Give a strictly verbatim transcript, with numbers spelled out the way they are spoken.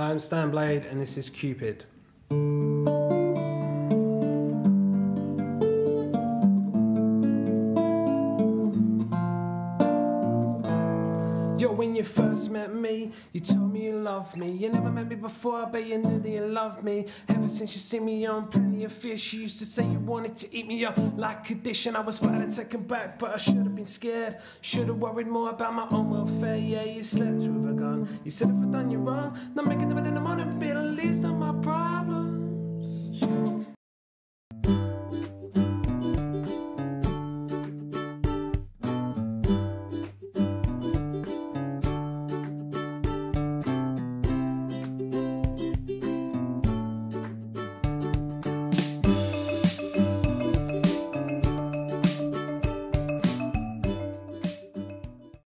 I'm Stan Blade and this is Cupid. Yo, when you first met me, you told me you loved me. You never met me before, but you knew that you loved me. Ever since you see me on Plenty of Fish, you used to say you wanted to eat me up like a dish. And I was fighting to take it back, but I should have been scared. Should have worried more about my own welfare. Yeah, you slept with a gun. You said if I done you wrong, not making them in the morning, be the least of my problems.